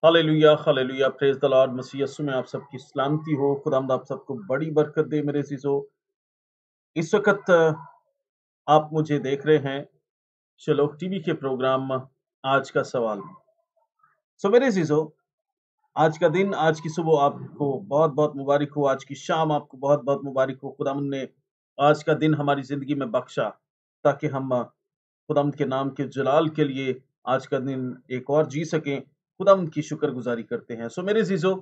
Hallelujah hallelujah, praise the Lord. मसीह यीशु में आप सबकी सलामती हो। खुदावंद आप सबको बड़ी बरकत दे मेरे अजीजों। इस वक्त आप मुझे देख रहे हैं शलोक टीवी के प्रोग्राम आज का सवाल में। मेरे अजीजों, आज का दिन, आज की सुबह आपको बहुत बहुत मुबारक हो। आज की शाम आपको बहुत बहुत मुबारक हो। खुदावंद ने आज का दिन हमारी जिंदगी में बख्शा ताकि हम खुदावंद के नाम के जलाल के लिए आज का दिन एक और जी सकें। खुदावंद की शुक्रगुजारी करते हैं। मेरे अजीजों,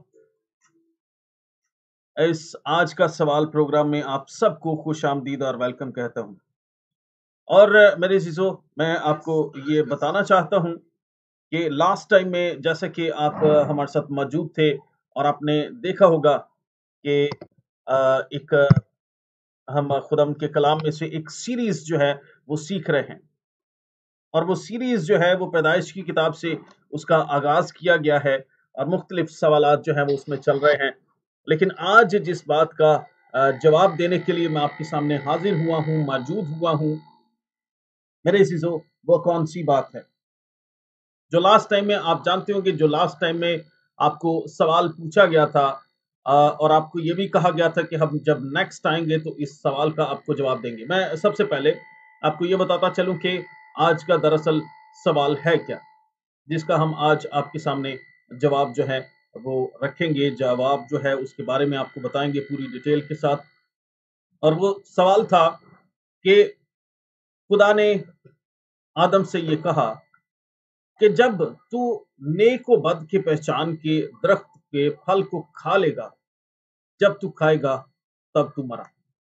इस आज का सवाल प्रोग्राम में आप सबको खुश आमदीद और वेलकम कहता हूं। और मेरे अजीजों, मैं आपको ये बताना चाहता हूं कि लास्ट टाइम में जैसे कि आप हमारे साथ मौजूद थे और आपने देखा होगा कि एक हम खुदाम के कलाम में से एक सीरीज जो है वो सीख रहे हैं। और वो सीरीज जो है वो पैदाइश की किताब से उसका आगाज किया गया है और मुख्तलिफ सवालात जो है वो उसमें चल रहे हैं। लेकिन आज जिस बात का जवाब देने के लिए मैं आपके सामने हाजिर हुआ हूँ, मौजूद हुआ हूँ, मेरे अजीजों, वो कौन सी बात है जो लास्ट टाइम में आप जानते होंगे, जो लास्ट टाइम में आपको सवाल पूछा गया था और आपको ये भी कहा गया था कि हम जब नेक्स्ट आएंगे तो इस सवाल का आपको जवाब देंगे। मैं सबसे पहले आपको ये बताता चलूं कि आज का दरअसल सवाल है क्या, जिसका हम आज आपके सामने जवाब जो है वो रखेंगे। जवाब जो है उसके बारे में आपको बताएंगे पूरी डिटेल के साथ। और वो सवाल था कि खुदा ने आदम से ये कहा कि जब तू नेक व बद की पहचान के दरख्त के फल को खा लेगा, जब तू खाएगा तब तू मरा।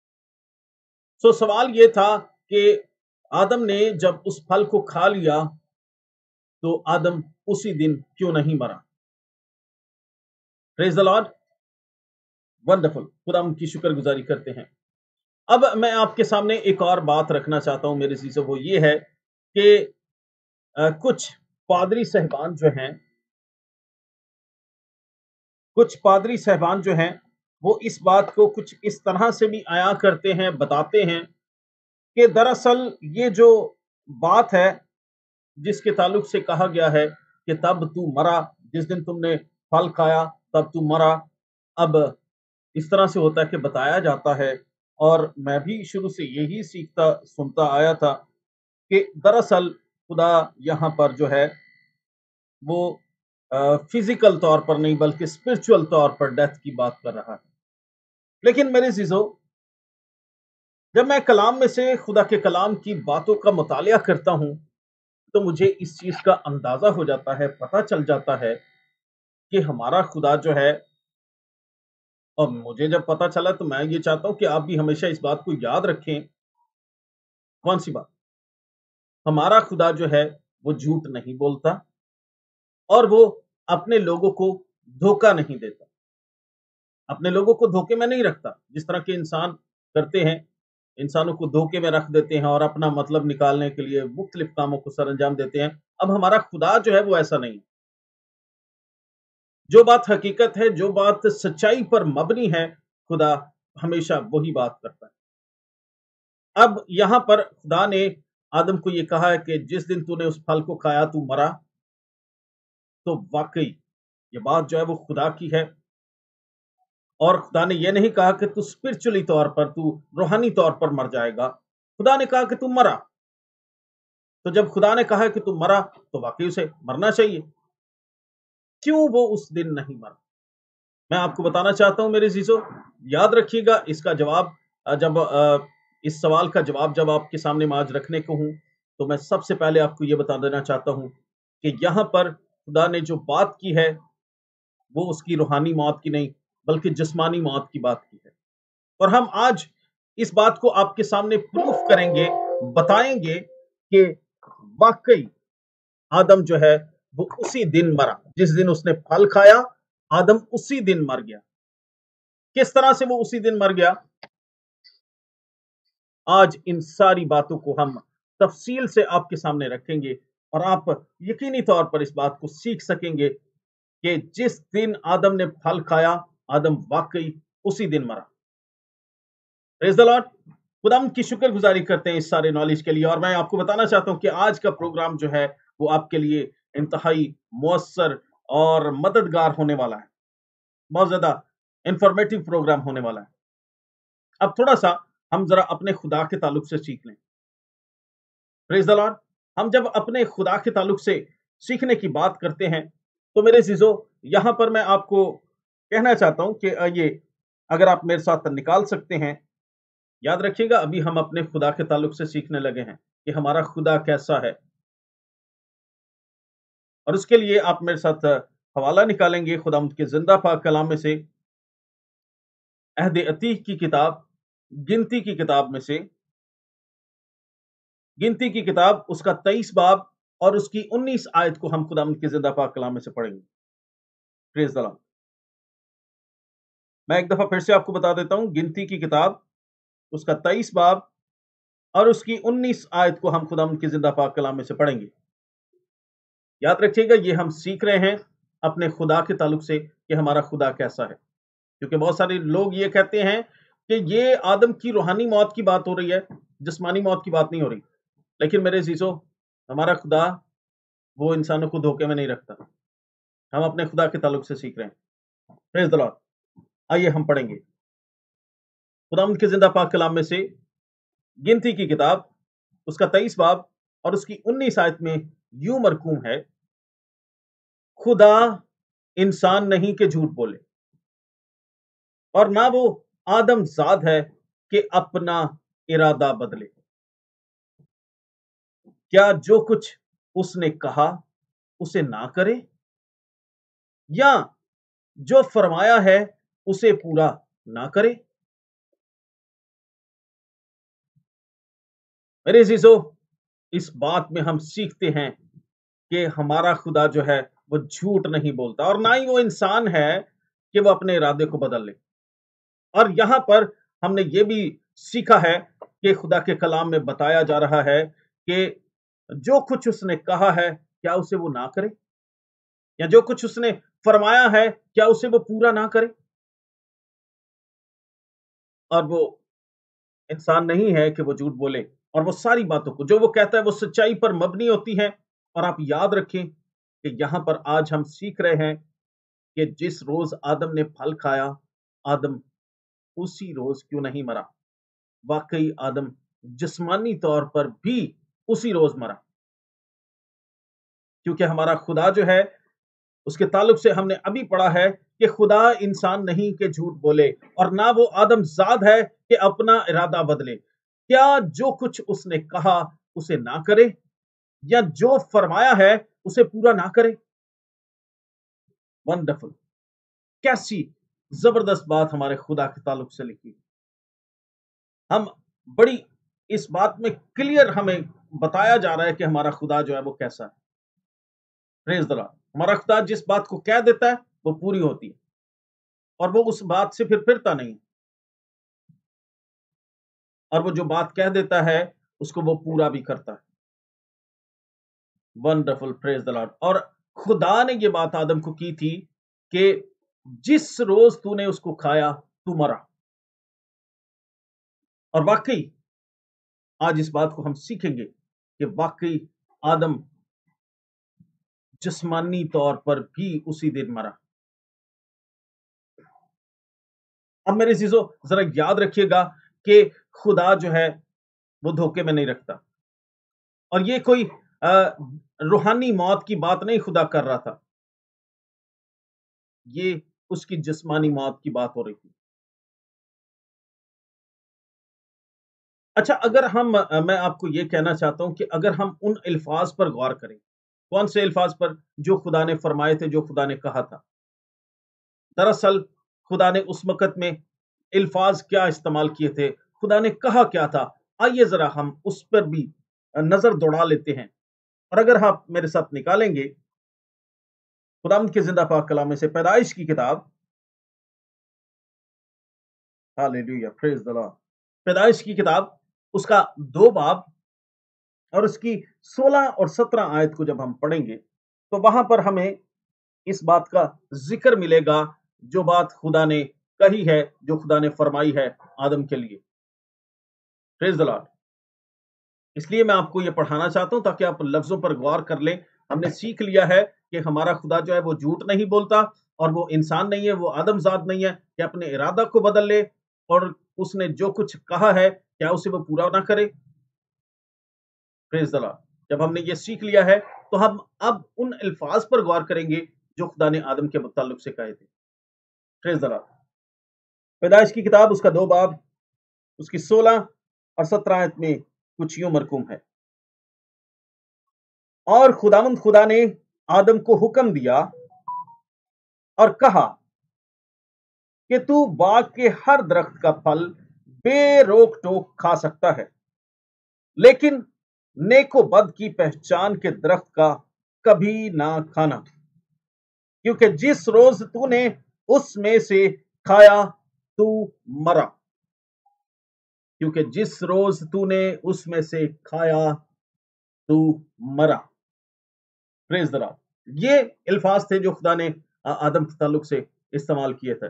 सवाल ये था कि आदम ने जब उस फल को खा लिया तो आदम उसी दिन क्यों नहीं मरा। Praise the Lord, wonderful. खुदा की शुक्रगुजारी करते हैं। अब मैं आपके सामने एक और बात रखना चाहता हूं मेरे चीजों, वो ये है कि कुछ पादरी साहबान जो हैं, वो इस बात को कुछ इस तरह से भी आया करते हैं, बताते हैं कि दरअसल ये जो बात है जिसके ताल्लुक से कहा गया है कि तब तू मरा, जिस दिन तुमने फल खाया तब तू मरा। अब इस तरह से होता है कि बताया जाता है, और मैं भी शुरू से यही सीखता सुनता आया था कि दरअसल खुदा यहाँ पर जो है वो फिजिकल तौर पर नहीं बल्कि स्पिरिचुअल तौर पर डेथ की बात कर रहा है। लेकिन मेरे अजीजों, जब मैं कलाम में से खुदा के कलाम की बातों का मुतालिया करता हूं तो मुझे इस चीज का अंदाजा हो जाता है, पता चल जाता है कि हमारा खुदा जो है, और मुझे जब पता चला तो मैं ये चाहता हूं कि आप भी हमेशा इस बात को याद रखें। कौन सी बात? हमारा खुदा जो है वो झूठ नहीं बोलता और वो अपने लोगों को धोखा नहीं देता, अपने लोगों को धोखे में नहीं रखता। जिस तरह के इंसान करते हैं, इंसानों को धोखे में रख देते हैं और अपना मतलब निकालने के लिए मुख्तलिफ कामों को सर अंजाम देते हैं। अब हमारा खुदा जो है वो ऐसा नहीं। जो बात हकीकत है, जो बात सच्चाई पर मबनी है, खुदा हमेशा वही बात करता है। अब यहां पर खुदा ने आदम को यह कहा है कि जिस दिन तूने उस फल को खाया तू मरा। तो वाकई ये बात जो है वो खुदा की है। और खुदा ने यह नहीं कहा कि तू स्पिरिचुअली तौर पर, तू रूहानी तौर पर मर जाएगा। खुदा ने कहा कि तू मरा। तो जब खुदा ने कहा कि तू मरा तो वाकई उसे मरना चाहिए। क्यों वो उस दिन नहीं मरा, मैं आपको बताना चाहता हूं मेरे जीजो। याद रखिएगा इसका जवाब, जब इस सवाल का जवाब जब आपके सामने मैं आज रखने को हूं तो मैं सबसे पहले आपको यह बता देना चाहता हूं कि यहां पर खुदा ने जो बात की है वो उसकी रूहानी मौत की नहीं बल्कि जिस्मानी मौत की बात की है। और हम आज इस बात को आपके सामने प्रूफ करेंगे, बताएंगे कि वाकई आदम जो है वो उसी दिन मरा, जिस दिन उसने फल खाया आदम उसी दिन मर गया। किस तरह से वो उसी दिन मर गया, आज इन सारी बातों को हम तफसील से आपके सामने रखेंगे और आप यकीनी तौर पर इस बात को सीख सकेंगे कि जिस दिन आदम ने फल खाया आदम वाकई उसी दिन मरा। Praise the Lord. खुदाम की शुक्रगुजारी करते हैं इस सारे नॉलेज के लिए। और मैं आपको बताना चाहता हूं कि आज का प्रोग्राम जो है वो आपके लिए इंतहाई मुअस्सर और मददगार होने वाला है, बहुत ज्यादा इंफॉर्मेटिव प्रोग्राम होने वाला है। अब थोड़ा सा हम जरा अपने खुदा के ताल्लुक से सीख लें। Praise the Lord. हम जब अपने खुदा के ताल्लुक से सीखने की बात करते हैं तो मेरे चीजों, यहां पर मैं आपको कहना चाहता हूं कि ये अगर आप मेरे साथ निकाल सकते हैं, याद रखिएगा अभी हम अपने खुदा के ताल्लुक से सीखने लगे हैं कि हमारा खुदा कैसा है। और उसके लिए आप मेरे साथ हवाला निकालेंगे खुदावंद के जिंदा पाक कलाम में से, अहद अतीक की किताब गिनती की किताब में से, गिनती की किताब उसका 23 बाब और उसकी 19 आयत को हम खुदावंद के जिंदा पाक कलाम में से पढ़ेंगे। Praise the Lord. मैं एक दफा फिर से आपको बता देता हूं, गिनती की किताब उसका 23 बाब और उसकी 19 आयत को हम खुदावंद के जिंदा पाक कलाम में से पढ़ेंगे। याद रखिएगा ये हम सीख रहे हैं अपने खुदा के ताल्लुक से कि हमारा खुदा कैसा है, क्योंकि बहुत सारे लोग ये कहते हैं कि ये आदम की रूहानी मौत की बात हो रही है, जिस्मानी मौत की बात नहीं हो रही। लेकिन मेरे जीजो, हमारा खुदा वो इंसानों को धोखे में नहीं रखता। हम अपने खुदा के ताल्लुक से सीख रहे हैं। Praise the Lord. आइए हम पढ़ेंगे खुदावंद के जिंदा पाक कलाम में से गिनती की किताब उसका 23 बाब और उसकी 19 आयत में यूं मरकूम है, खुदा इंसान नहीं के झूठ बोले और ना वो आदम जाद है कि अपना इरादा बदले। क्या जो कुछ उसने कहा उसे ना करे, या जो फरमाया है उसे पूरा ना करे। मेरे अजीजों, इस बात में हम सीखते हैं कि हमारा खुदा जो है वो झूठ नहीं बोलता और ना ही वो इंसान है कि वो अपने इरादे को बदल ले। और यहां पर हमने ये भी सीखा है कि खुदा के कलाम में बताया जा रहा है कि जो कुछ उसने कहा है क्या उसे वो ना करे, या जो कुछ उसने फरमाया है क्या उसे वो पूरा ना करे। और वो इंसान नहीं है कि वो झूठ बोले, और वो सारी बातों को जो वो कहता है वो सच्चाई पर मबनी होती है। और आप याद रखें कि यहां पर आज हम सीख रहे हैं कि जिस रोज आदम ने फल खाया, आदम उसी रोज क्यों नहीं मरा। वाकई आदम जिस्मानी तौर पर भी उसी रोज मरा, क्योंकि हमारा खुदा जो है उसके ताल्लुक से हमने अभी पढ़ा है कि खुदा इंसान नहीं के झूठ बोले और ना वो आदम जाद है कि अपना इरादा बदले। क्या जो कुछ उसने कहा उसे ना करे, या जो फरमाया है उसे पूरा ना करे। वंडरफुल, कैसी जबरदस्त बात हमारे खुदा के ताल्लुक से लिखी। हम बड़ी इस बात में क्लियर हमें बताया जा रहा है कि हमारा खुदा जो है वो कैसा है। Praise the Lord. हमारा खुदा जिस बात को कह देता है वो पूरी होती है, और वो उस बात से फिर फिरता नहीं, और वो जो बात कह देता है उसको वो पूरा भी करता है। Wonderful, praise the Lord. और खुदा ने ये बात आदम को की थी कि जिस रोज तूने उसको खाया तू मरा। और वाकई आज इस बात को हम सीखेंगे कि वाकई आदम जिस्मानी तौर पर भी उसी दिन मरा। अब मेरे चीजों, जरा याद रखिएगा कि खुदा जो है वो धोखे में नहीं रखता, और ये कोई रूहानी मौत की बात नहीं खुदा कर रहा था, ये उसकी जिस्मानी मौत की बात हो रही थी। अच्छा, अगर हम मैं आपको ये कहना चाहता हूं कि अगर हम उन अल्फाज पर गौर करें, कौन से अल्फाज पर जो खुदा ने फरमाए थे, जो खुदा ने कहा था। दरअसल खुदा ने उस वक्त में अल्फाज क्या इस्तेमाल किए थे, खुदा ने कहा क्या था, आइए जरा हम उस पर भी नजर दौड़ा लेते हैं। और अगर आप मेरे साथ निकालेंगे खुदावंद के जिंदा पाक कलाम में से पैदाइश की किताब, हालेलुया, प्रेज द लॉर्ड। पैदाइश की किताब उसका 2 बाब और उसकी 16 और 17 आयत को जब हम पढ़ेंगे तो वहां पर हमें इस बात का जिक्र मिलेगा, जो बात खुदा ने कही है, जो खुदा ने फरमाई है आदम के लिए। Praise the Lord. इसलिए मैं आपको यह पढ़ाना चाहता हूं ताकि आप लफ्जों पर गौर कर लें ہم نے سیکھ لیا ہے کہ ہمارا خدا جو ہے وہ جھوٹ نہیں بولتا اور وہ انسان نہیں ہے، وہ آدم ذات نہیں ہے کہ اپنے ارادہ کو بدل لے اور اس نے جو کچھ کہا ہے کیا اسے وہ پورا نہ کرے۔ Praise the Lord. جب ہم نے یہ سیکھ لیا ہے تو ہم اب ان الفاظ پر غور کریں گے جو خدا نے آدم کے متعلق سے کہے تھے۔ Praise the Lord. پیدائش کی کتاب اس کا 2 باب اس کی 16 اور 17 آیت میں کچھ یوں مرقوم ہے، اور خداوند خدا نے آدم کو حکم دیا اور کہا کہ تو باغ کے ہر درخت کا پھل بے روک ٹوک کھا سکتا ہے، لیکن نیک و بد کی پہچان کے درخت کا کبھی نہ کھانا، کیونکہ جس روز تو نے اس میں سے کھایا تو مرا، کیونکہ جس روز تو نے اس میں سے کھایا تو مرا۔ Praise the Lord. یہ الفاظ تھے جو خدا نے آدم کے تعلق سے استعمال کیے تھے۔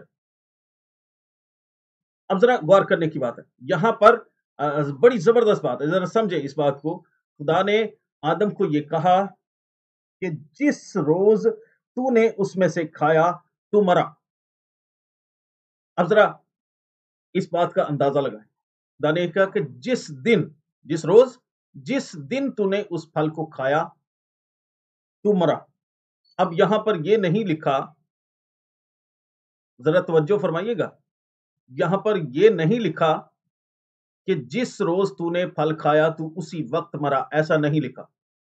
اب ذرا غور کرنے کی بات ہے، یہاں پر بڑی زبردست بات ہے، ذرا سمجھے اس بات کو۔ خدا نے آدم کو یہ کہا کہ جس روز تو نے اس میں سے کھایا تو مرا۔ اب ذرا اس بات کا اندازہ لگائیں، خدا نے کہا کہ جس روز جس دن تو نے اس پھل کو کھایا تو مرا۔ اب یہاں پر یہ نہیں لکھا، ذرا توجہ فرمائیے گا، یہاں پر یہ نہیں لکھا کہ جس روز تو نے پھل کھایا تو اسی وقت مرا، ایسا نہیں لکھا۔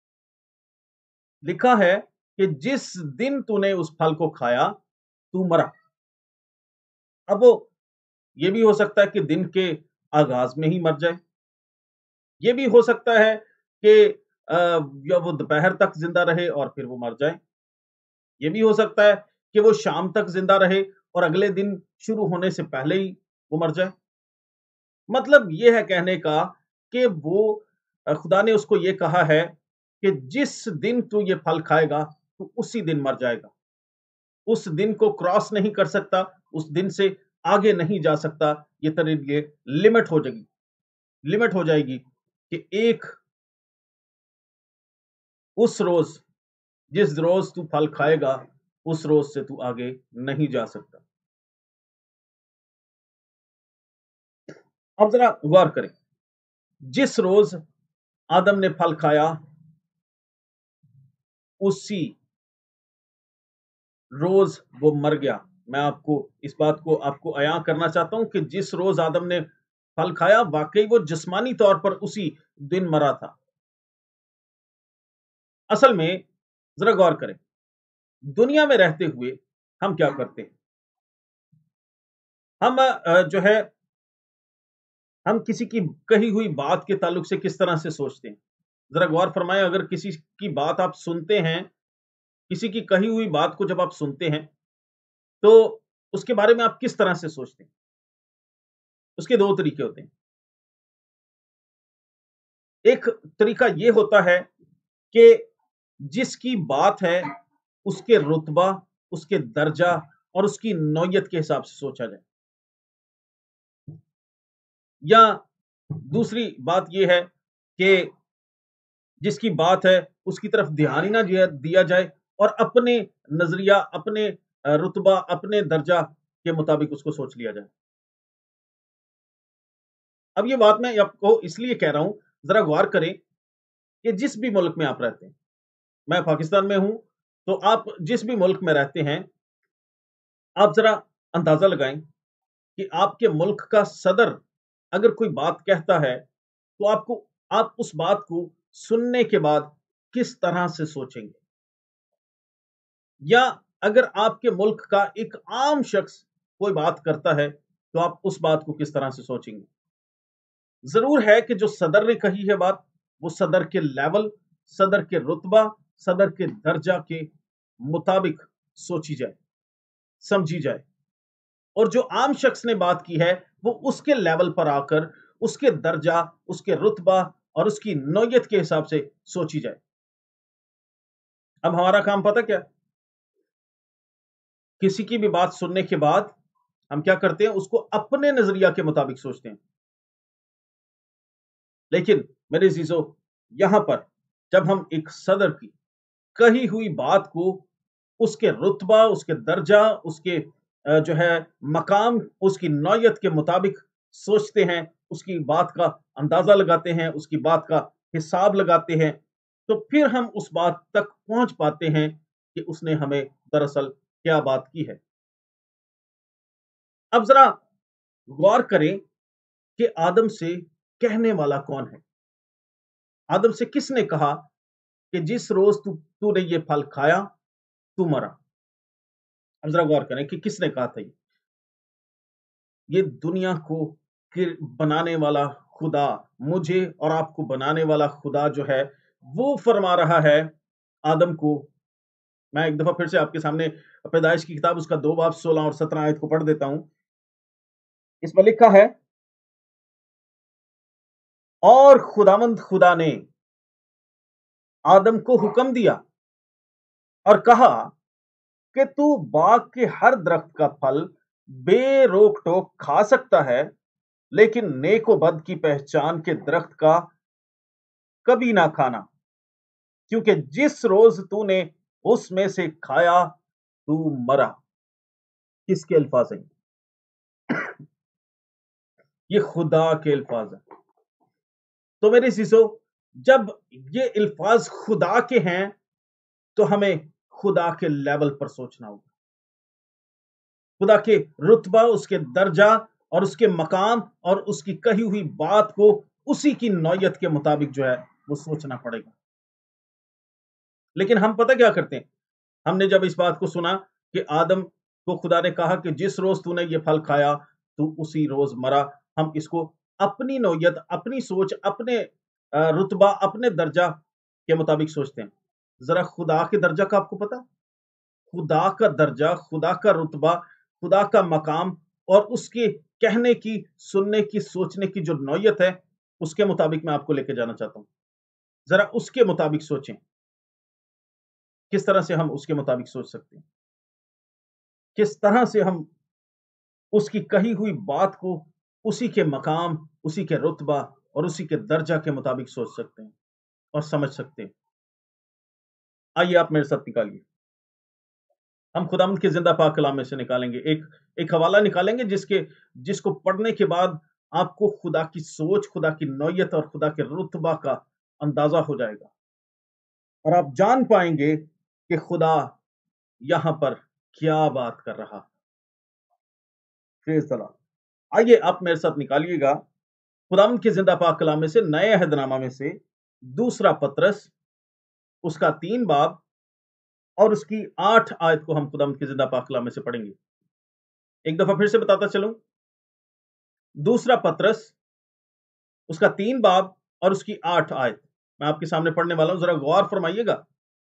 لکھا ہے کہ جس دن تو نے اس پھل کو کھایا تو مرا۔ اب وہ یہ بھی ہو سکتا ہے کہ دن کے آغاز میں ہی مر جائے، یہ بھی ہو سکتا ہے کہ یا وہ دوپہر تک زندہ رہے اور پھر وہ مر جائے، یہ بھی ہو سکتا ہے کہ وہ شام تک زندہ رہے اور اگلے دن شروع ہونے سے پہلے ہی وہ مر جائے۔ مطلب یہ ہے کہنے کا کہ وہ خدا نے اس کو یہ کہا ہے کہ جس دن تو یہ پھل کھائے گا تو اسی دن مر جائے گا، اس دن کو کراس نہیں کر سکتا، اس دن سے آگے نہیں جا سکتا، یہ تیرے لیے لمٹ ہو جائے گی کہ ایک اس روز جس روز تو پھل کھائے گا اس روز سے تو آگے نہیں جا سکتا۔ اب ذرا غور کریں، جس روز آدم نے پھل کھایا اسی روز وہ مر گیا۔ میں آپ کو اس بات کو آپ کو عیاں کرنا چاہتا ہوں کہ جس روز آدم نے پھل کھایا واقعی وہ جسمانی طور پر اسی دن مرا تھا۔ اصل میں ذرا غور کریں، دنیا میں رہتے ہوئے ہم کیا کرتے ہیں؟ ہم جو ہے ہم کسی کی کہی ہوئی بات کے تعلق سے کس طرح سے سوچتے ہیں؟ ذرا غور فرمائیں، اگر کسی کی بات آپ سنتے ہیں، کسی کی کہی ہوئی بات کو جب آپ سنتے ہیں تو اس کے بارے میں آپ کس طرح سے سوچتے ہیں؟ اس کے 2 طریقے ہوتے ہیں۔ ایک طریقہ یہ ہوتا ہے کہ جس کی بات ہے اس کے رتبہ، اس کے درجہ اور اس کی نوعیت کے حساب سے سوچا جائے، یا دوسری بات یہ ہے کہ جس کی بات ہے اس کی طرف دھیان ہی نہ دیا جائے اور اپنے نظریہ، اپنے رتبہ، اپنے درجہ کے مطابق اس کو سوچ لیا جائے۔ اب یہ بات میں آپ کو اس لیے کہہ رہا ہوں، ذرا غور کریں کہ جس بھی ملک میں آپ رہتے ہیں، میں پاکستان میں ہوں تو آپ جس بھی ملک میں رہتے ہیں، آپ ذرا اندازہ لگائیں کہ آپ کے ملک کا صدر اگر کوئی بات کہتا ہے تو آپ اس بات کو سننے کے بعد کس طرح سے سوچیں گے؟ یا اگر آپ کے ملک کا ایک عام شخص کوئی بات کرتا ہے تو آپ اس بات کو کس طرح سے سوچیں گے؟ ضرور ہے کہ جو صدر نے کہی ہے بات، وہ صدر کے لیول، صدر کے رتبہ، صدر کے درجہ کے مطابق سوچی جائے، سمجھی جائے، اور جو عام شخص نے بات کی ہے وہ اس کے لیول پر آ کر اس کے درجہ، اس کے رتبہ اور اس کی نوعیت کے حساب سے سوچی جائے۔ اب ہمارا کام پتہ کیا؟ کسی کی بھی بات سننے کے بعد ہم کیا کرتے ہیں؟ اس کو اپنے نظریہ کے مطابق سوچتے ہیں۔ لیکن میرے عزیزو، یہاں پر جب ہم ایک صدر کی کہی ہوئی بات کو اس کے رتبہ، اس کے درجہ، اس کے جو ہے مقام، اس کی نوعیت کے مطابق سوچتے ہیں، اس کی بات کا اندازہ لگاتے ہیں، اس کی بات کا حساب لگاتے ہیں، تو پھر ہم اس بات تک پہنچ پاتے ہیں کہ اس نے ہمیں دراصل کیا بات کی ہے۔ اب ذرا غور کریں کہ آدم سے کہنے والا کون ہے؟ آدم سے کس نے کہا کہ جس روز تو نے یہ پھل کھایا تو مرا؟ اب ذرا غور کریں کہ کس نے کہا تھا یہ دنیا کو بنانے والا خدا، مجھے اور آپ کو بنانے والا خدا جو ہے وہ فرما رہا ہے آدم کو۔ میں ایک دفعہ پھر سے آپ کے سامنے پیدائش کی کتاب اس کا 2 باب 16 اور 17 آیت کو پڑھ دیتا ہوں۔ اس میں لکھا ہے، اور خداوند خدا نے آدم کو حکم دیا اور کہا کہ تو باغ کے ہر درخت کا پھل بے روک ٹوک کھا سکتا ہے، لیکن نیک و بد کی پہچان کے درخت کا کبھی نہ کھانا، کیونکہ جس روز تو نے اس میں سے کھایا تو مرا۔ کس کے الفاظ ہیں؟ یہ خدا کے الفاظ ہیں۔ تو میرے عزیزو، جب یہ الفاظ خدا کے ہیں تو ہمیں خدا کے لیول پر سوچنا ہوگا، خدا کے رتبہ، اس کے درجہ اور اس کے مقام اور اس کی کہی ہوئی بات کو اسی کی نوعیت کے مطابق جو ہے وہ سوچنا پڑے گا۔ لیکن ہم پتہ کیا کرتے ہیں؟ ہم نے جب اس بات کو سنا کہ آدم کو خدا نے کہا کہ جس روز تو نے یہ پھل کھایا تو اسی روز مرا، ہم اس کو اپنی نوعیت، اپنی سوچ، اپنے رتبہ، اپنے درجہ کے مطابق سوچتے ہیں۔ ذرا خدا کے درجہ کا آپ کو پتا؟ خدا کا درجہ، خدا کا رتبہ، خدا کا مقام اور اس کے کہنے کی، سننے کی، سوچنے کی جو نوعیت ہے، اس کے مطابق میں آپ کو لے کے جانا چاہتا ہوں۔ ذرا اس کے مطابق سوچیں، کس طرح سے ہم اس کے مطابق سوچ سکتے ہیں، کس طرح سے ہم اس کی کہی ہوئی بات کو اسی کے مقام، اسی کے رتبہ اور اسی کے درجہ کے مطابق سوچ سکتے ہیں اور سمجھ سکتے ہیں۔ آئیے آپ میرے ساتھ نکالیے، ہم خداوند کے زندہ پاک کلام میں سے نکالیں گے، ایک حوالہ نکالیں گے جس کو پڑھنے کے بعد آپ کو خدا کی سوچ، خدا کی نوعیت اور خدا کے رتبہ کا اندازہ ہو جائے گا، اور آپ جان پائیں گے کہ خدا یہاں پر کیا بات کر رہا۔ آئیے آپ میرے ساتھ نکالیے گا خداوند کے زندہ پاک کلام میں سے، نئے عہد نامہ میں سے 2 پطرس اس کا 3 باب اور اس کی 8 آیت کو ہم خداوند کے زندہ پاک کلام میں سے پڑھیں گے۔ ایک دفعہ پھر سے بتاتا چلوں، 2 پطرس اس کا 3 باب اور اس کی 8 آیت میں آپ کے سامنے پڑھنے والا ہوں، ذرا غور فرمائیے گا۔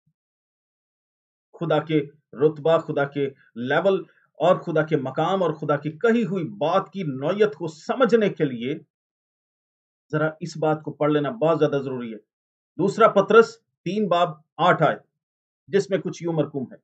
خدا کے رتبہ، خدا کے لیول اور خدا کے مقام اور خدا کی کہی ہوئی بات کی نوعیت کو سمجھنے کے لیے ذرا اس بات کو پڑھ لینا بہت زیادہ ضروری ہے۔ 2 پطرس 3 باب 8 آیت، جس میں کچھ یوں مرقوم ہے،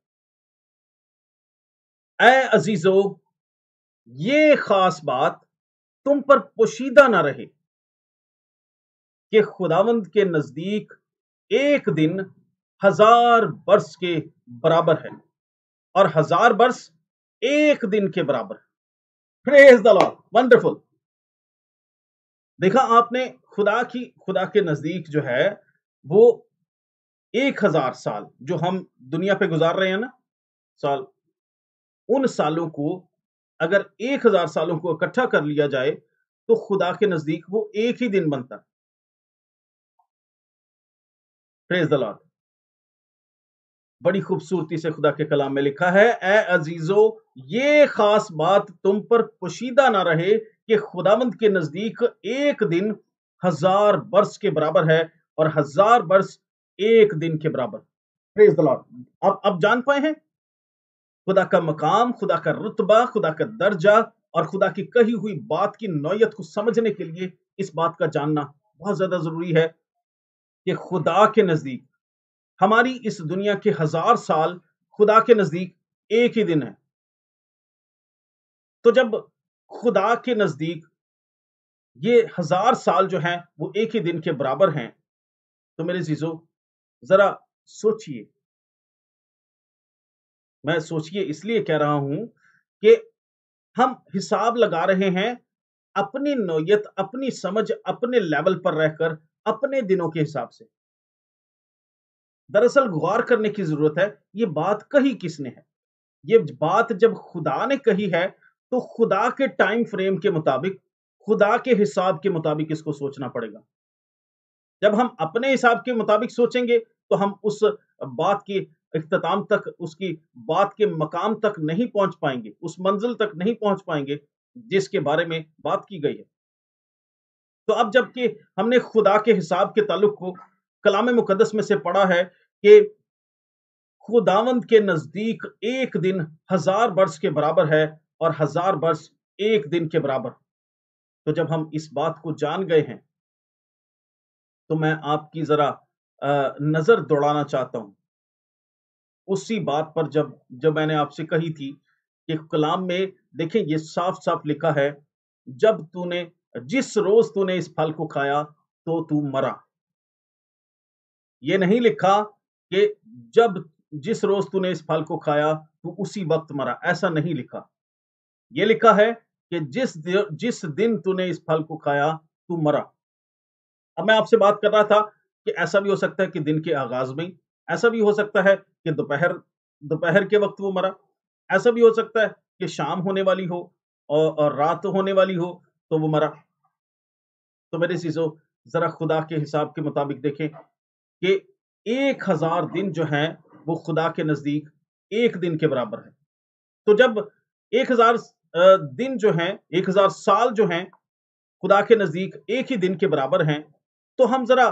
اے عزیزو، یہ خاص بات تم پر پوشیدہ نہ رہے کہ خداوند کے نزدیک ایک دن 1000 برس کے برابر ہے اور 1000 برس ایک دن کے برابر ہے۔ Praise the Lord, wonderful. دیکھا آپ نے، خدا کے نزدیک جو ہے وہ 1000 سال جو ہم دنیا پہ گزار رہے ہیں نا، سال، ان سالوں کو اگر 1000 سالوں کو اکٹھا کر لیا جائے تو خدا کے نزدیک وہ ایک ہی دن بنتا ہے۔ Praise the Lord. بڑی خوبصورتی سے خدا کے کلام میں لکھا ہے، اے عزیزو، یہ خاص بات تم پر پوشیدہ نہ رہے کہ خداوند کے نزدیک ایک دن 1000 برس کے برابر ہے اور 1000 برس ایک دن کے برابر۔ Praise the Lord. اب جان پائے ہیں خدا کا مقام، خدا کا رتبہ، خدا کا درجہ اور خدا کی کہی ہوئی بات کی نوعیت کو سمجھنے کے لیے اس بات کا جاننا بہت زیادہ ضروری ہے کہ خدا کے نزدیک ہماری اس دنیا کے 1000 سال خدا کے نزدیک ایک ہی دن ہے۔ تو جب خدا کے نزدیک یہ 1000 سال جو ہیں وہ ایک ہی دن کے برابر ہیں، تو میرے عزیزو ذرا سوچئے मैं सोचिए इसलिए कह रहा हूं कि हम हिसाब लगा रहे हैं अपनी नौयत, अपनी समझ, अपने लेवल पर रहकर, अपने दिनों के हिसाब से। दरअसल गौर करने की जरूरत है, ये बात कही किसने है? ये बात जब खुदा ने कही है, तो खुदा के टाइम फ्रेम के मुताबिक, खुदा के हिसाब के मुताबिक इसको सोचना पड़ेगा। जब हम अपने हिसाब के मुताबिक सोचेंगे, तो हम उस बात की इख्तिताम तक, उसकी बात के मकाम तक नहीं पहुंच पाएंगे, उस मंजिल तक नहीं पहुंच पाएंगे जिसके बारे में बात की गई है। तो अब जबकि हमने खुदा के हिसाब के ताल्लुक को कलाम मुकद्दस में से पढ़ा है कि खुदावंद के नजदीक एक दिन 1000 वर्ष के बराबर है और 1000 वर्ष एक दिन के बराबर। तो जब हम इस बात को जान गए हैं, तो मैं आपकी जरा नजर दौड़ाना चाहता हूं उसी बात पर जब मैंने आपसे कही थी कि कलाम में देखें, ये साफ साफ लिखा है, जब तूने जिस रोज तूने इस फल को खाया तो तू मरा। ये नहीं लिखा कि जब जिस रोज तूने इस फल को खाया तू उसी वक्त मरा, ऐसा नहीं लिखा। ये लिखा है कि जिस दिन तूने इस फल को खाया तू मरा। अब मैं आपसे बात कर रहा था कि ऐसा भी हो सकता है कि दिन के आगाज में, ऐसा भी हो सकता है कि दोपहर दोपहर के वक्त वो मरा, ऐसा भी हो सकता है कि शाम होने वाली हो और रात होने वाली हो तो वो मरा। तो मेरे चीजों, जरा खुदा के हिसाब के मुताबिक देखें कि 1000 दिन जो हैं वो खुदा के नजदीक एक दिन के बराबर है। तो जब 1000 दिन जो हैं, 1000 साल जो हैं खुदा के नजदीक एक ही दिन के बराबर हैं, तो हम जरा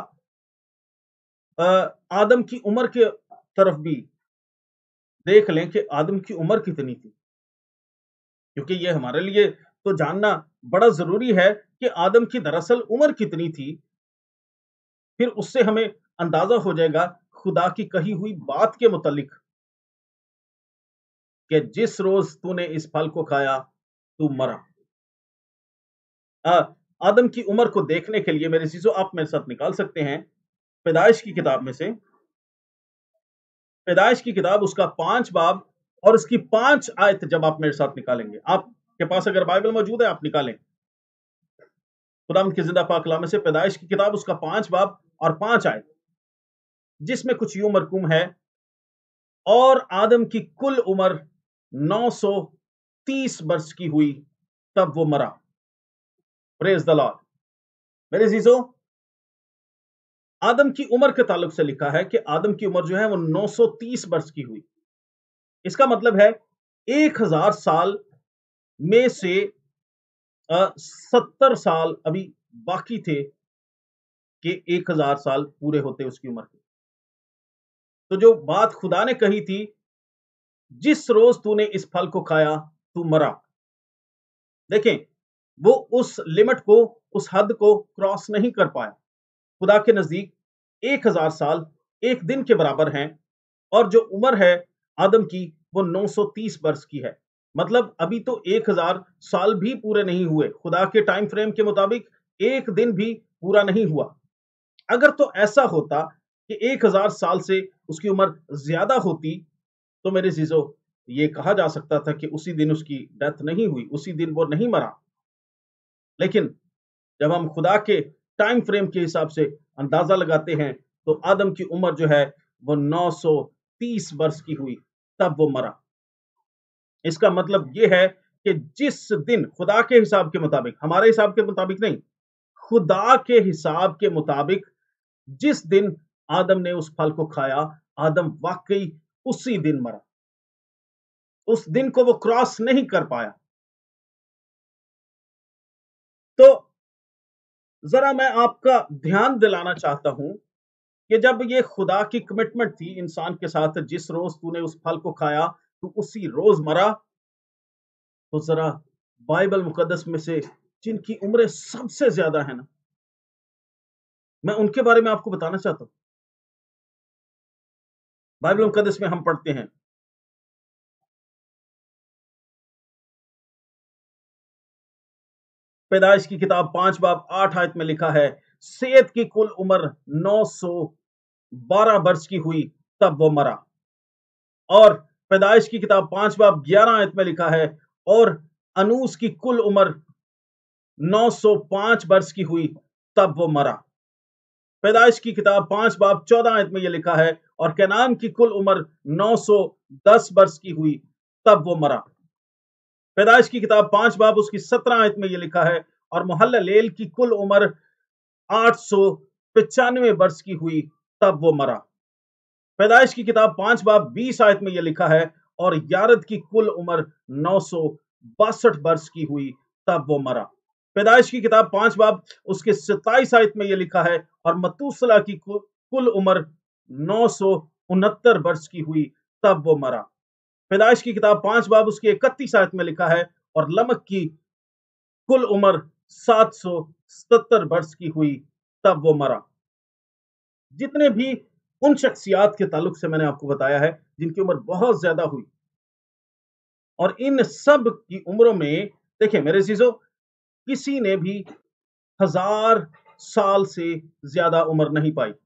आदम की उम्र के तरफ भी देख लें कि आदम की उम्र कितनी थी, क्योंकि ये हमारे लिए तो जानना बड़ा जरूरी है कि आदम की दरअसल उम्र कितनी थी। फिर उससे हमें अंदाजा हो जाएगा खुदा की कही हुई बात के मुतालिक कि जिस रोज तूने इस फल को खाया तू मरा। आदम की उम्र को देखने के लिए मेरे चीजों आप मेरे साथ निकाल सकते हैं पैदाइश की किताब में से, पैदाइश की किताब उसका 5 बाब और उसकी 5 आयत जब आप मेरे साथ निकालेंगे, आपके पास अगर बाइबल मौजूद है आप निकालें खुदावंद के जिंदा पाक कलाम में से पैदाइश की किताब उसका 5 बाब और 5 आयत, जिसमें कुछ यूं मरकूम है, और आदम की कुल उम्र 930 वर्ष की हुई तब वो मरा। Praise the Lord. मेरे जीजो, आदम की उम्र के ताल्लुक से लिखा है कि आदम की उम्र जो है वो 930 वर्ष की हुई। इसका मतलब है 1000 साल में से 70 साल अभी बाकी थे कि 1000 साल पूरे होते उसकी उम्र के। तो जो बात खुदा ने कही थी, जिस रोज तूने इस फल को खाया तू मरा, देखें वो उस लिमिट को, उस हद को क्रॉस नहीं कर पाया। खुदा के नजदीक 1000 साल एक दिन के बराबर हैं और जो उम्र है आदम की वो 930 वर्ष की है। मतलब अभी तो 1000 साल भी पूरे नहीं हुए, खुदा के टाइम फ्रेम के मुताबिक एक दिन भी पूरा नहीं हुआ। अगर तो ऐसा होता कि 1000 साल से उसकी उम्र ज्यादा होती, तो मेरे चीजों ये कहा जा सकता था कि उसी दिन उसकी डेथ नहीं हुई, उसी दिन वो नहीं मरा। लेकिन जब हम खुदा के टाइम फ्रेम के हिसाब से अंदाजा लगाते हैं, तो आदम की उम्र जो है वो 930 वर्ष की हुई तब वो मरा। इसका मतलब ये है कि जिस दिन खुदा के हिसाब के मुताबिक, हमारे हिसाब के मुताबिक नहीं, खुदा के हिसाब के मुताबिक जिस दिन आदम ने उस फल को खाया, आदम वाकई उसी दिन मरा। उस दिन को वो क्रॉस नहीं कर पाया। तो जरा मैं आपका ध्यान दिलाना चाहता हूं कि जब ये खुदा की कमिटमेंट थी इंसान के साथ, जिस रोज तूने उस फल को खाया तू उसी रोज मरा, तो जरा बाइबल मुकद्दस में से जिनकी उम्रें सबसे ज्यादा है ना, मैं उनके बारे में आपको बताना चाहता हूं। बाइबल मुकद्दस में हम पढ़ते हैं, पैदाइश की किताब 5 बाब 8 आयत में लिखा है, सेत की कुल उम्र 912 वर्ष की हुई तब वो मरा, और پیدائش کی کتاب 5 باب 11 آیت میں لکھا ہے، اور انوس کی کل عمر 905 برس کی ہوئی تب وہ مرا۔ پیدائش کی کتاب 5 باب 14 آیت میں یہ لکھا ہے، اور کینان کی کل عمر 910 برس کی ہوئی تب وہ مرا۔ پیدائش کی کتاب 5 باب اس کی 17 آیت میں یہ لکھا ہے، اور محللیل کی کل عمر 895 برس کی ہوئی تب وہ مرا۔ پیدائش کی کتاب 5 باب 20 آیت میں یہ لکھا ہے، اور یارد کی کل عمر 962 برس کی ہوئی تب وہ مرا۔ پیدائش کی کتاب 5 باب اس کے 27 آیت میں یہ لکھا ہے، اور متوسلا کی کل عمر 969 برس کی ہوئی تب وہ مرا۔ پیدائش کی کتاب 5 باب اس کے 31 آیت میں لکھا ہے، اور لمک کی کل عمر 777 برس کی ہوئی تب وہ مرا۔ جتنے بھی ان شخصیات کے تعلق سے میں نے آپ کو بتایا ہے جن کی عمر بہت زیادہ ہوئی، اور ان سب کی عمروں میں دیکھیں میرے عزیزو، کسی نے بھی 1000 سال سے زیادہ عمر نہیں پائی۔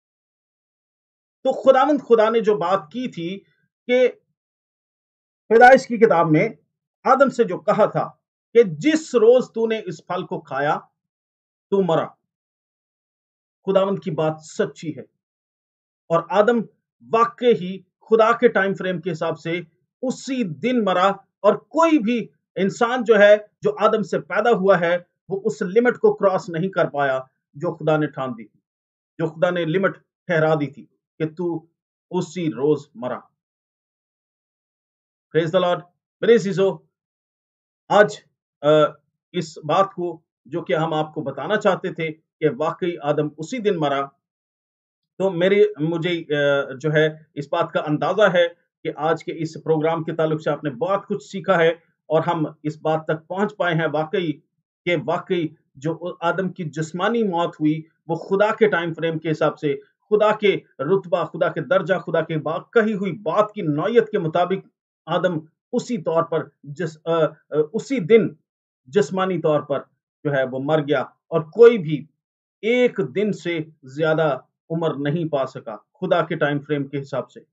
تو خدا نے جو بات کی تھی کہ پیدائش کی کتاب میں آدم سے جو کہا تھا کہ جس روز تو نے اس پھل کو کھایا تو مرا، خداوند کی بات سچی ہے، اور آدم واقعی ہی خدا کے ٹائم فریم کے حساب سے اسی دن مرا، اور کوئی بھی انسان جو ہے جو آدم سے پیدا ہوا ہے وہ اس لمٹ کو کراس نہیں کر پایا جو خدا نے ٹھان دی تھی، جو خدا نے لمٹ ٹھہرا دی تھی کہ تو اسی روز مرا۔ Praise the Lord. میرے عزیزو، آج اس بات کو جو کہ ہم آپ کو بتانا چاہتے تھے کہ واقعی آدم اسی دن مرا، تو مجھے جو ہے اس بات کا اندازہ ہے کہ آج کے اس پروگرام کے تعلق سے آپ نے بہت کچھ سیکھا ہے، اور ہم اس بات تک پہنچ پائے ہیں واقعی جو آدم کی جسمانی موت ہوئی وہ خدا کے ٹائم فریم کے حساب سے، خدا کے رتبہ، خدا کے درجہ، خدا کے کہی ہوئی بات کی نوعیت کے مطابق آدم اسی طور پر اسی دن جسمانی طور پر جو ہے وہ مر گیا، اور کوئی بھی ایک دن سے زیادہ عمر نہیں پا سکا خدا کے ٹائم فریم کے حساب سے۔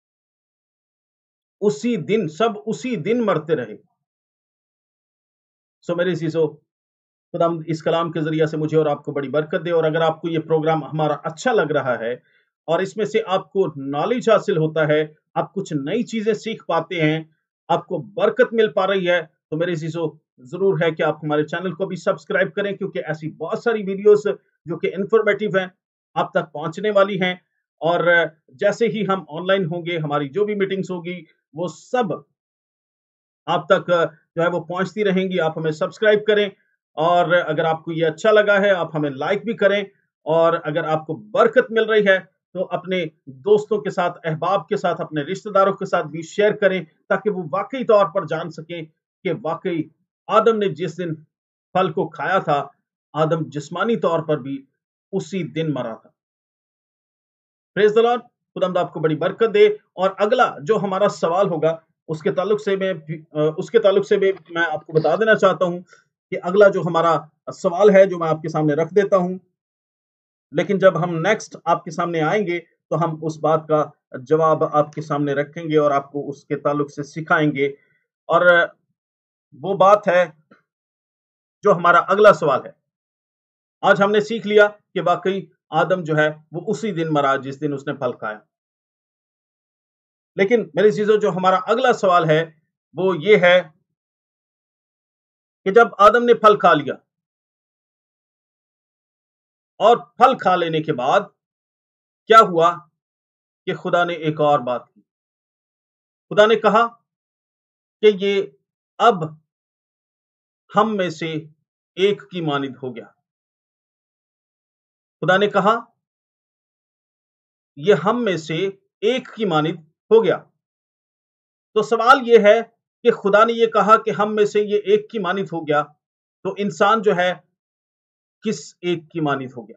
اسی دن مرتے رہے۔ سو میرے عزیزو، خدا اس کلام کے ذریعے سے مجھے اور آپ کو بڑی برکت دے، اور اگر آپ کو یہ پروگرام ہمارا اچھا لگ رہا ہے اور اس میں سے آپ کو نالج حاصل ہوتا ہے، آپ کچھ نئی چیزیں سیکھ پاتے ہیں، آپ کو برکت مل پا رہی ہے، تو میرے عزیزو ضرور ہے کہ آپ ہمارے چینل کو بھی سبسکرائب کریں، کیونکہ ایسی بہت ساری ویڈیوز جو کہ انفارمیٹیو ہیں آپ تک پہنچنے والی ہیں، اور جیسے ہی ہم آن لائن ہوں گے، ہماری جو بھی میٹنگز ہوگی وہ سب آپ تک جو ہے وہ پہنچتی رہیں گی۔ آپ ہمیں سبسکرائب کریں، اور اگر آپ کو یہ اچھا لگا ہے آپ ہمیں لائک بھی کریں، اور اگر آپ کو برکت مل رہی ہے تو اپنے دوستوں کے ساتھ، احباب کے ساتھ، اپنے رشتہ داروں کے ساتھ بھی شیئر کریں، تاکہ وہ واقعی طور پر جان سکیں کہ واقعی آدم نے جس دن پھل کو کھایا تھا، آدم جسمانی طور پر بھی اسی دن مرا تھا۔ Praise the Lord. خداوند آپ کو بڑی برکت دے۔ اور اگلا جو ہمارا سوال ہوگا اس کے تعلق سے بھی میں آپ کو بتا دینا چاہتا ہوں کہ اگلا جو ہمارا سوال ہے جو میں آپ کے سامنے رکھ دیتا ہوں، لیکن جب ہم نیکسٹ آپ کے سامنے آئیں گے تو ہم اس بات کا جواب آپ کے سامنے رکھیں گے اور آپ کو اس کے تعلق سے سکھائیں گے، اور وہ بات ہے جو ہمارا اگلا سوال ہے۔ آج ہم نے سیکھ لیا کہ واقعی آدم جو ہے وہ اسی دن مرا جس دن اس نے پھل کھایا، لیکن میرے عزیزو جو ہمارا اگلا سوال ہے وہ یہ ہے کہ جب آدم نے پھل کھا لیا اور پھل کھا لینے کے بعد کیا ہوا کہ خدا نے ایک اور بات کی۔ خدا نے کہا کہ یہ اب ہم میں سے ایک کی مانند ہو گیا۔ خدا نے کہا یہ ہم میں سے ایک کی مانند ہو گیا۔ تو سوال یہ ہے کہ خدا نے یہ کہا کہ ہم میں سے یہ ایک کی مانند ہو گیا، تو انسان جو ہے کس ایک کی مانند ہو گیا؟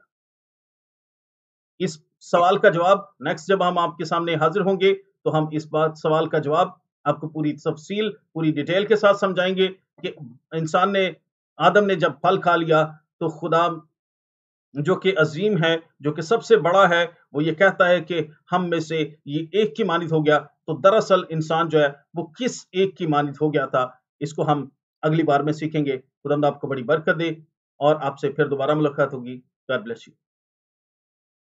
اس سوال کا جواب نیکسٹ جب ہم آپ کے سامنے حاضر ہوں گے تو ہم اس سوال کا جواب آپ کو پوری تفصیل، پوری ڈیٹیل کے ساتھ سمجھائیں گے کہ آدم نے جب پھل کھا لیا تو خدا جو کہ عظیم ہے، جو کہ سب سے بڑا ہے، وہ یہ کہتا ہے کہ ہم میں سے یہ ایک کی مانند ہو گیا۔ تو تو دراصل انسان جو ہے وہ کس ایک کی مانند ہو گیا تھا، اس کو ہم اگلی بار میں سیکھیں گے۔ خداوند آپ کو بڑی برکت دے اور آپ سے پھر دوبارہ ملاقات ہوگی۔ God bless you.